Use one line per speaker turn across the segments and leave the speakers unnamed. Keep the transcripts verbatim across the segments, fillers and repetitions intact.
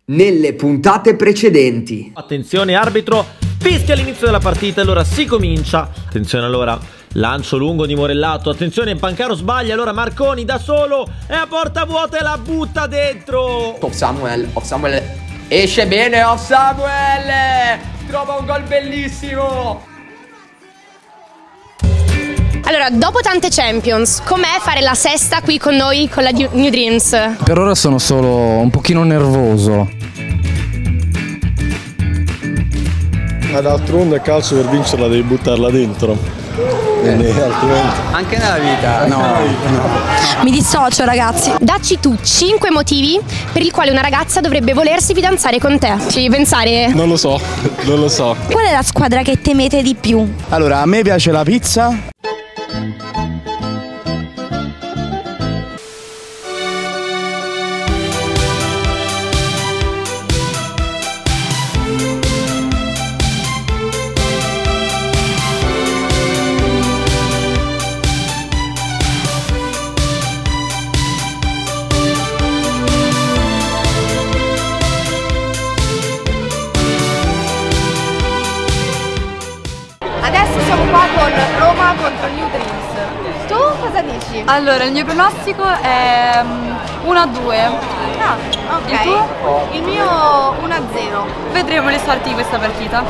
nelle puntate precedenti.
Attenzione, arbitro fischia all'inizio della partita, allora si comincia. Attenzione, allora lancio lungo di Morellato, attenzione, Pancaro sbaglia, allora Marconi da solo è a porta vuota e la butta dentro.
Off Samuel, Off Samuel esce bene, Off Samuel trova un gol bellissimo.
Allora, dopo tante Champions, com'è fare la sesta qui con noi, con la New Dreams?
Per ora sono solo un pochino nervoso.
Ma d'altronde calcio, per vincerla devi buttarla dentro. Quindi, altrimenti...
Anche nella vita?
No, no.
Mi dissocio, ragazzi. Dacci tu cinque motivi per i quali una ragazza dovrebbe volersi fidanzare con te. Ci devi pensare?
Non lo so, non lo so.
Qual è la squadra che temete di più?
Allora, a me piace la pizza.
Adesso siamo qua con Roma contro New Dreams. Tu cosa dici?
Allora, il mio pronostico è uno a due.
Ah, ok.
Il tuo?
Il mio uno a zero.
Vedremo le sorti di questa partita.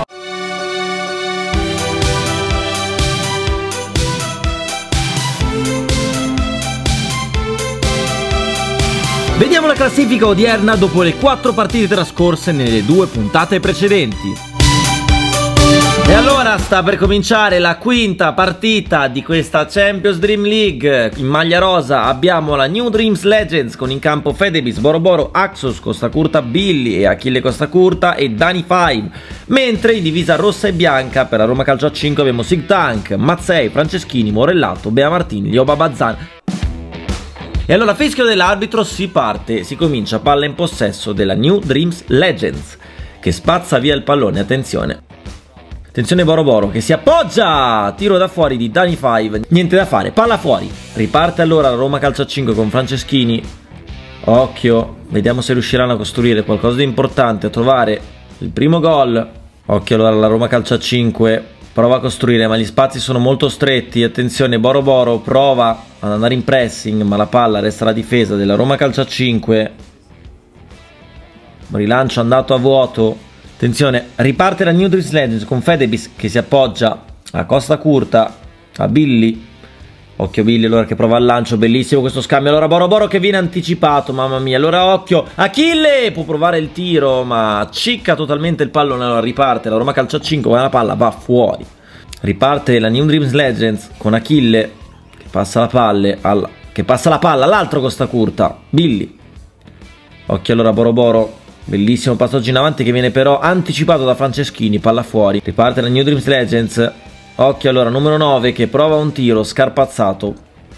Vediamo la classifica odierna dopo le quattro partite trascorse nelle due puntate precedenti. E allora sta per cominciare la quinta partita di questa Champions Dream League. In maglia rosa abbiamo la New Dreams Legends con in campo Fedebis, Boroboro, Axos, Costacurta, Billy e Achille Costacurta e Dani Five. Mentre in divisa rossa e bianca per la Roma Calcio a cinque abbiamo Sig Tank, Mazzei, Franceschini, Morellato, Bea Martini, Lioba Bazzan. E allora fischio dell'arbitro, si parte, si comincia, palla in possesso della New Dreams Legends che spazza via il pallone, attenzione. Attenzione Boroboro che si appoggia, tiro da fuori di Dani Five, niente da fare, palla fuori. Riparte allora la Roma Calcio a cinque con Franceschini. Occhio, vediamo se riusciranno a costruire qualcosa di importante, a trovare il primo gol. Occhio allora la Roma Calcio a cinque, prova a costruire ma gli spazi sono molto stretti. Attenzione Boroboro prova ad andare in pressing ma la palla resta alla difesa della Roma Calcio a cinque. Rilancio andato a vuoto. Attenzione, riparte la New Dreams Legends con Fedebis che si appoggia a Costacurta, a Billy. Occhio Billy allora che prova il lancio, bellissimo questo scambio. Allora Boroboro che viene anticipato, mamma mia. Allora occhio, Achille può provare il tiro ma cicca totalmente il pallone. Allora riparte la Roma Calcio a cinque ma la palla va fuori. Riparte la New Dreams Legends con Achille che passa la palla al... che passa la palla all'altro Costacurta, Billy. Occhio allora Boroboro, bellissimo passaggio in avanti che viene però anticipato da Franceschini, palla fuori. Riparte la New Dreams Legends. Occhio allora numero nove che prova un tiro scarpazzato,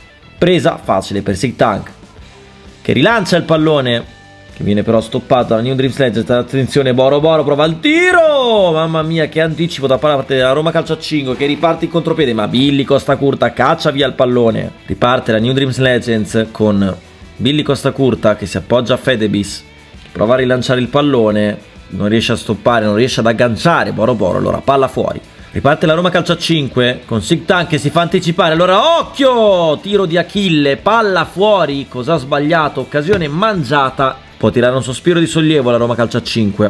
presa facile per Sig Tank che rilancia il pallone che viene però stoppato dalla New Dreams Legends. Attenzione Boroboro prova il tiro, mamma mia che anticipo da parte della Roma Calcio a cinque che riparte in contropiede ma Billy Costacurta caccia via il pallone. Riparte la New Dreams Legends con Billy Costacurta che si appoggia a Fedebis, prova a rilanciare il pallone, non riesce a stoppare, non riesce ad agganciare Boroboro, allora palla fuori. Riparte la Roma Calcio a cinque con Sig Tank che si fa anticipare, allora occhio, tiro di Achille, palla fuori, cosa ha sbagliato, occasione mangiata, può tirare un sospiro di sollievo la Roma Calcio a cinque.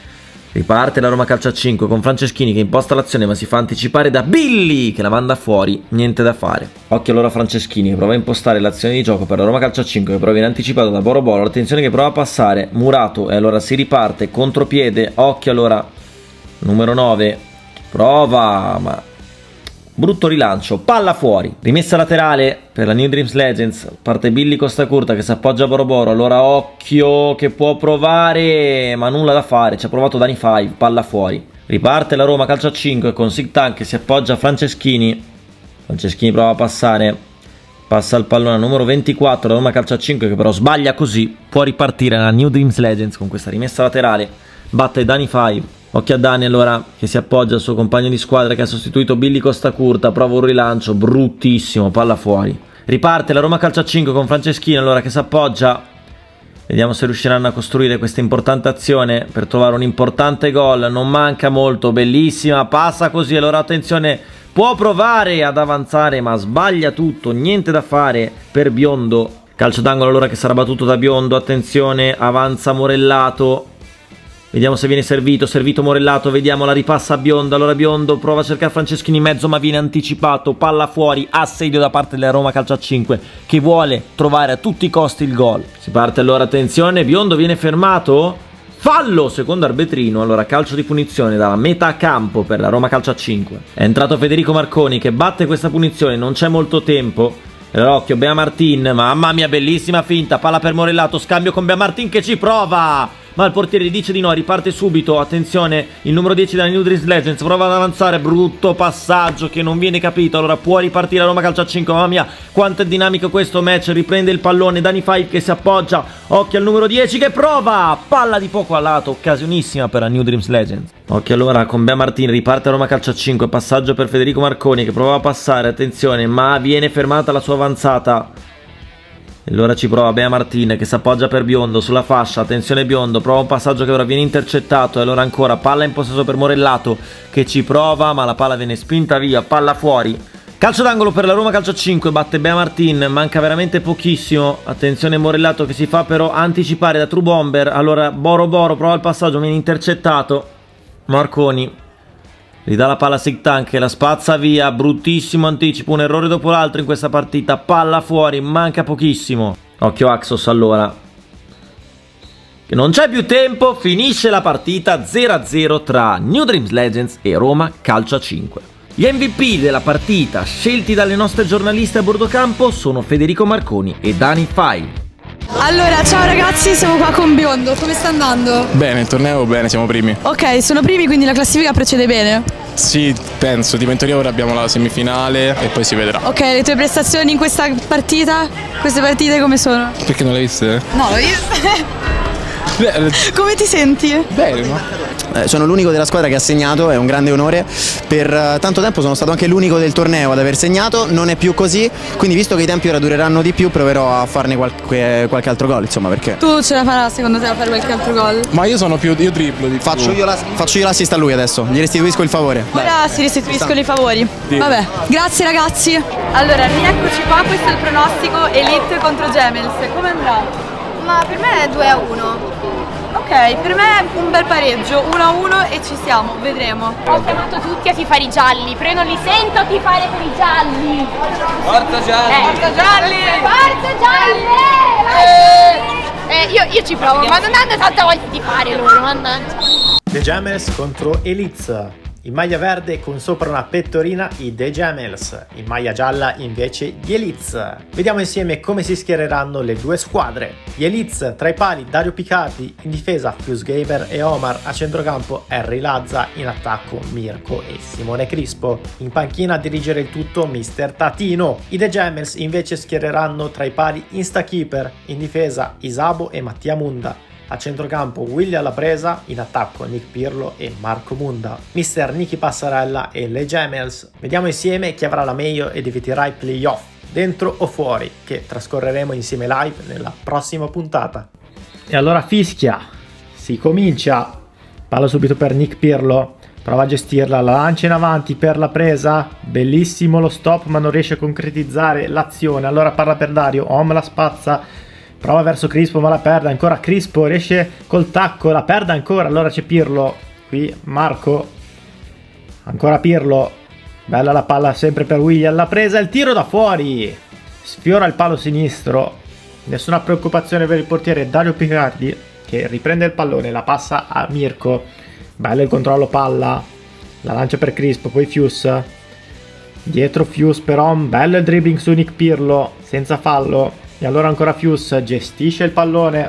Riparte la Roma Calcio a cinque con Franceschini che imposta l'azione ma si fa anticipare da Billy che la manda fuori, niente da fare. Occhio allora Franceschini che prova a impostare l'azione di gioco per la Roma Calcio a cinque che però viene anticipato da Boroboro. Attenzione che prova a passare Murato e allora si riparte, contropiede. Occhio allora numero nove, prova ma brutto rilancio, palla fuori. Rimessa laterale per la New Dreams Legends, parte Billy Costacurta che si appoggia a Boroboro, allora occhio che può provare ma nulla da fare, ci ha provato Dani Five, palla fuori. Riparte la Roma Calcio a cinque con Sig Tank che si appoggia a Franceschini. Franceschini prova a passare, passa il pallone al numero ventiquattro, la Roma Calcio a cinque che però sbaglia, così può ripartire la New Dreams Legends con questa rimessa laterale, batte Dani Five. Occhio a Dani allora che si appoggia al suo compagno di squadra che ha sostituito Billy Costacurta, prova un rilancio bruttissimo, palla fuori. Riparte la Roma Calcio a cinque con Franceschini allora che si appoggia Vediamo se riusciranno a costruire questa importante azione per trovare un importante gol. Non manca molto, bellissima, passa così. Allora attenzione, può provare ad avanzare ma sbaglia tutto, niente da fare per Biondo. Calcio d'angolo allora che sarà battuto da Biondo, attenzione, avanza Morellato. Vediamo se viene servito, servito Morellato, vediamo la ripassa a Biondo. Allora Biondo prova a cercare Franceschini in mezzo ma viene anticipato, palla fuori, assedio da parte della Roma Calcio a cinque che vuole trovare a tutti i costi il gol. Si parte allora, attenzione, Biondo viene fermato, fallo secondo arbitrino. Allora calcio di punizione dalla metà campo per la Roma Calcio a cinque. È entrato Federico Marconi che batte questa punizione, non c'è molto tempo. L'occhio, Bea Martin, mamma mia, bellissima finta, palla per Morellato, scambio con Bea Martin che ci prova, ma il portiere gli dice di no, riparte subito. Attenzione, il numero dieci della New Dreams Legends prova ad avanzare, brutto passaggio che non viene capito. Allora può ripartire la Roma Calcio a cinque, mamma mia quanto è dinamico questo match. Riprende il pallone, Dani Five che si appoggia, occhio al numero dieci che prova, palla di poco a lato, occasionissima per la New Dreams Legends. Occhio allora con Bea Martin, riparte la Roma Calcio a cinque, passaggio per Federico Marconi che prova a passare, attenzione, ma viene fermata la sua avanzata. Allora ci prova Bea Martin che si appoggia per Biondo sulla fascia, attenzione Biondo, prova un passaggio che ora viene intercettato. E allora ancora palla in possesso per Morellato che ci prova ma la palla viene spinta via, palla fuori. Calcio d'angolo per la Roma Calcio a cinque, batte Bea Martin, manca veramente pochissimo. Attenzione Morellato che si fa però anticipare da True Bomber. Allora Boro Boro prova il passaggio, viene intercettato. Marconi ridà la palla a Sigtank che la spazza via, bruttissimo anticipo, un errore dopo l'altro in questa partita, palla fuori, manca pochissimo. Occhio Axos allora, che non c'è più tempo, finisce la partita zero a zero tra New Dreams Legends e Roma Calcio a cinque. Gli M V P della partita scelti dalle nostre giornaliste a bordo campo sono Federico Marconi e Dani Five.
Allora, ciao ragazzi, siamo qua con Biondo, come sta andando?
Bene, il torneo bene, siamo primi.
Ok, sono primi, quindi la classifica procede bene?
Sì, penso, di mentoria ora abbiamo la semifinale e poi si vedrà.
Ok, le tue prestazioni in questa partita? Queste partite come sono?
Perché non le hai viste?
No, l'ho vista. Come ti senti?
Bene, no?
Eh, sono l'unico della squadra che ha segnato, è un grande onore. Per uh, tanto tempo sono stato anche l'unico del torneo ad aver segnato, non è più così, quindi visto che i tempi ora dureranno di più proverò a farne qualche, qualche altro gol, insomma, perché...
Tu ce la farà secondo te a fare qualche altro gol?
Ma io sono più, io triplo di
faccio io, la, faccio io l'assist a lui adesso, gli restituisco il favore.
Ora si restituiscono i favori. Sì. Vabbè, grazie ragazzi. Allora, rieccoci qua, questo è il pronostico Elite contro Gemels, come andrà?
Ma per me è due a uno.
Ok, per me è un bel pareggio, uno a uno e ci siamo, vedremo.
Ho chiamato tutti a tifare i gialli, però io non li sento tifare per i gialli.
Forza gialli!
Eh,
Forza gialli!
Forza gialli! Eh, eh, io, io ci provo, ma non hanno tanta voglia di fare loro, mannaggia.
The Gemels contro Elites. In maglia verde con sopra una pettorina i The Gemels, in maglia gialla invece gli Elites. Vediamo insieme come si schiereranno le due squadre. Gli Elites tra i pali Dario Picardi, in difesa Fuse Gamer e Omar, a centrocampo Harry Lazza, in attacco Mirko e Simone Crispo. In panchina a dirigere il tutto mister Tatino. I The Gemels invece schiereranno tra i pali Instakeeper, in difesa Isabo e Mattia Munda. A centrocampo Willy alla presa, in attacco Nick Pirlo e Marco Munda. mister Nicky Passarella e le Gemels. Vediamo insieme chi avrà la meglio ed eviterà i playoff, dentro o fuori, che trascorreremo insieme live nella prossima puntata. E allora fischia, si comincia, palla subito per Nick Pirlo, prova a gestirla, la lancia in avanti per la presa, bellissimo lo stop ma non riesce a concretizzare l'azione. Allora parla per Dario, Om la spazza, prova verso Crispo ma la perde, ancora Crispo riesce col tacco, la perde ancora, allora c'è Pirlo, qui Marco, ancora Pirlo, bella la palla sempre per William, la presa, il tiro da fuori, sfiora il palo sinistro, nessuna preoccupazione per il portiere Dario Picardi che riprende il pallone, la passa a Mirko, bello il controllo palla, la lancia per Crispo, poi Fuse, dietro Fuse però, bello il dribbling su Nick Pirlo, senza fallo. E allora ancora Fuse gestisce il pallone,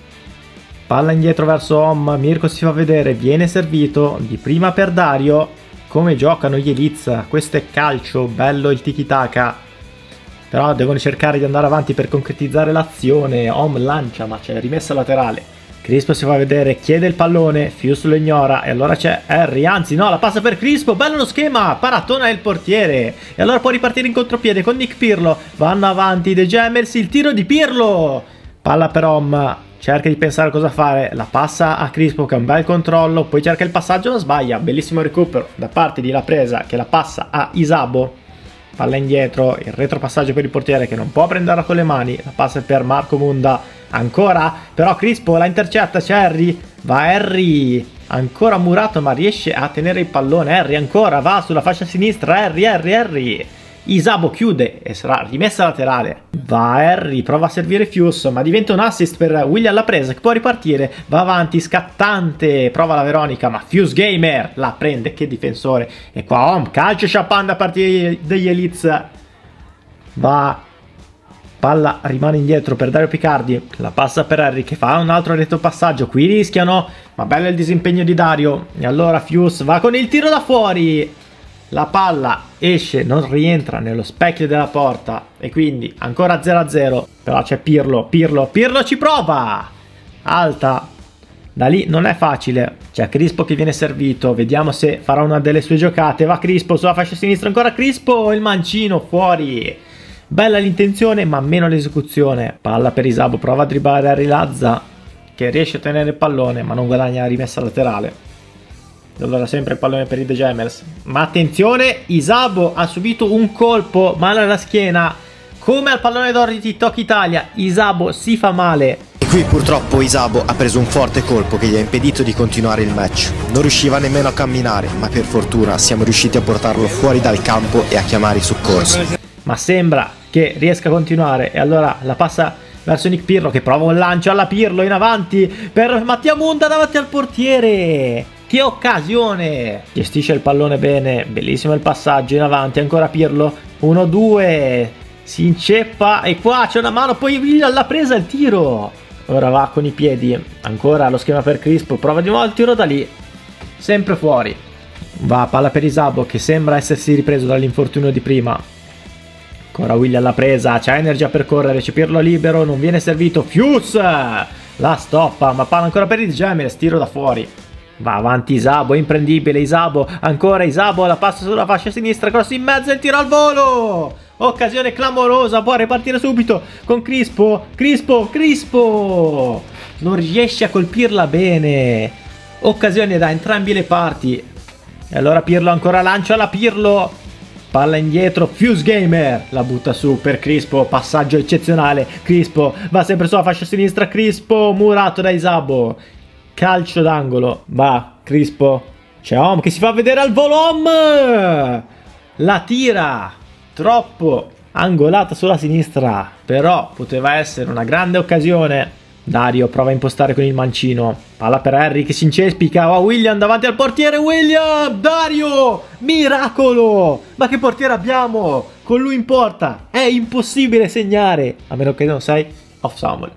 palla indietro verso Om, Mirko si fa vedere, viene servito di prima per Dario. Come giocano gli Elites, questo è calcio, bello il tiki-taka, però devono cercare di andare avanti per concretizzare l'azione. Om lancia ma c'è rimessa laterale, Crispo si fa vedere, chiede il pallone, Fuse lo ignora e allora c'è Harry, anzi no, la passa per Crispo, bello lo schema, paratona il portiere e allora può ripartire in contropiede con Nick Pirlo, vanno avanti The Gemels, il tiro di Pirlo, palla per Om, cerca di pensare cosa fare, la passa a Crispo che ha un bel controllo, poi cerca il passaggio, non sbaglia, bellissimo recupero da parte di La Presa che la passa a Isabo, palla indietro, il retropassaggio per il portiere che non può prenderla con le mani, la passa per Marco Munda, ancora, però Crispo la intercetta, c'è Harry, va Harry, ancora murato ma riesce a tenere il pallone, Harry ancora, va sulla fascia sinistra, Harry, Harry, Harry, Isabo chiude e sarà rimessa laterale, va Harry, prova a servire Fuse ma diventa un assist per William La Presa che può ripartire, va avanti, scattante, prova la Veronica ma Fuse Gamer la prende, che difensore, e qua Om, calcio champagne da parte degli Elites, va, palla rimane indietro per Dario Picardi, la passa per Harry che fa un altro retropassaggio, qui rischiano, ma bello il disimpegno di Dario, e allora Fuse va con il tiro da fuori, la palla esce, non rientra nello specchio della porta e quindi ancora zero a zero, però c'è Pirlo, Pirlo, Pirlo ci prova, alta, da lì non è facile, c'è Crispo che viene servito, vediamo se farà una delle sue giocate, va Crispo sulla fascia sinistra, ancora Crispo, il mancino fuori, bella l'intenzione ma meno l'esecuzione, palla per Isabo, prova a dribblare a Rilazza che riesce a tenere il pallone ma non guadagna la rimessa laterale. Allora sempre il pallone per i The Gemels, ma attenzione, Isabo ha subito un colpo male alla schiena, come al pallone d'oro di TikTok Italia, Isabo si fa male.
E qui purtroppo Isabo ha preso un forte colpo che gli ha impedito di continuare il match, non riusciva nemmeno a camminare, ma per fortuna siamo riusciti a portarlo fuori dal campo e a chiamare i soccorsi.
Ma sembra che riesca a continuare e allora la passa verso Nick Pirlo che prova un lancio alla Pirlo in avanti per Mattia Munda davanti al portiere. Che occasione! Gestisce il pallone bene, bellissimo il passaggio in avanti, ancora Pirlo, uno due, si inceppa e qua c'è una mano, poi William l'ha presa il tiro. Ora va con i piedi, ancora lo schema per Crispo, prova di nuovo il tiro da lì, sempre fuori. Va palla per Isabo che sembra essersi ripreso dall'infortunio di prima. Ancora William l'ha presa, c'ha energia per correre, c'è Pirlo libero, non viene servito, Fuse la stoppa, ma palla ancora per il Gemels, tiro da fuori. Va avanti Isabo, è imprendibile Isabo, ancora Isabo, la passa sulla fascia sinistra, cross in mezzo e il tiro al volo! Occasione clamorosa, può ripartire subito con Crispo, Crispo, Crispo! Non riesce a colpirla bene, occasione da entrambe le parti. E allora Pirlo ancora lancio alla Pirlo, palla indietro, Fuse Gamer, la butta su per Crispo, passaggio eccezionale, Crispo va sempre sulla fascia sinistra, Crispo, murato da Isabo. Calcio d'angolo, va Crispo, c'è Om che si fa vedere al volo, Om la tira, troppo angolata sulla sinistra, però poteva essere una grande occasione. Dario prova a impostare con il mancino, palla per Harry che si incespica, va William davanti al portiere, William, Dario, miracolo, ma che portiere abbiamo, con lui in porta, è impossibile segnare, a meno che non sei off Samuel.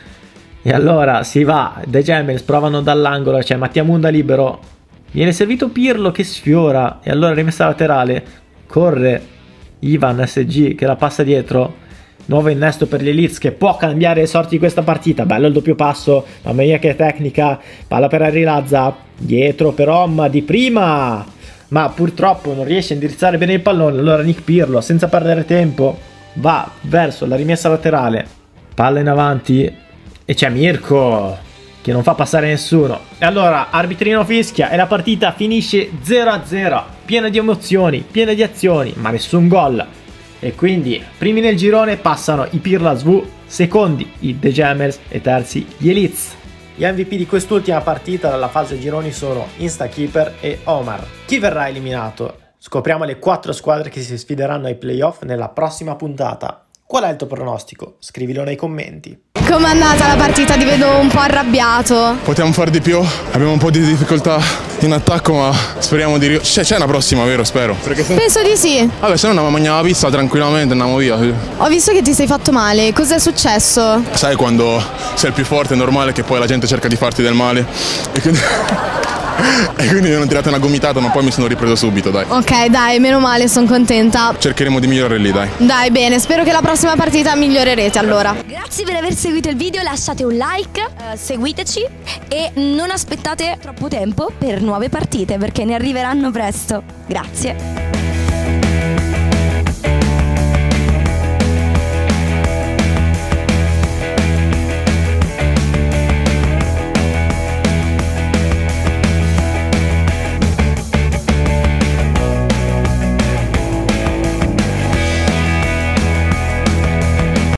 E allora si va, The Gemels provano dall'angolo, c'è Mattia Munda libero, viene servito Pirlo che sfiora e allora rimessa laterale, corre Ivan S G che la passa dietro, nuovo innesto per gli Elites che può cambiare le sorti di questa partita, bello il doppio passo, mamma mia che tecnica, palla per Harry Lazza, dietro per Om di prima, ma purtroppo non riesce a indirizzare bene il pallone, allora Nick Pirlo senza perdere tempo va verso la rimessa laterale, palla in avanti, e c'è Mirko che non fa passare nessuno. E allora arbitrino fischia e la partita finisce zero a zero. Piena di emozioni, piena di azioni, ma nessun gol. E quindi primi nel girone passano i Pirlo S V, secondi i The Gemels e terzi gli Elites. Gli M V P di quest'ultima partita dalla fase gironi sono Instakeeper e Omar. Chi verrà eliminato? Scopriamo le quattro squadre che si sfideranno ai playoff nella prossima puntata. Qual è il tuo pronostico? Scrivilo nei commenti.
Com'è andata la partita? Ti vedo un po' arrabbiato.
Potevamo fare di più, abbiamo un po' di difficoltà in attacco, ma speriamo di... C'è, c'è una prossima, vero? Spero. Perché se...
Penso di sì.
Vabbè, se no andiamo a mangiare la pizza tranquillamente, andiamo via.
Ho visto che ti sei fatto male, cos'è successo?
Sai quando sei il più forte è normale che poi la gente cerca di farti del male. E quindi... E quindi mi hanno tirato una gomitata, ma poi mi sono ripreso subito, dai.
Ok, dai, meno male, sono contenta.
Cercheremo di migliorare lì, dai.
Dai, bene, spero che la prossima partita migliorerete allora. Grazie per aver seguito il video, lasciate un like, eh, seguiteci e non aspettate troppo tempo per nuove partite perché ne arriveranno presto. Grazie.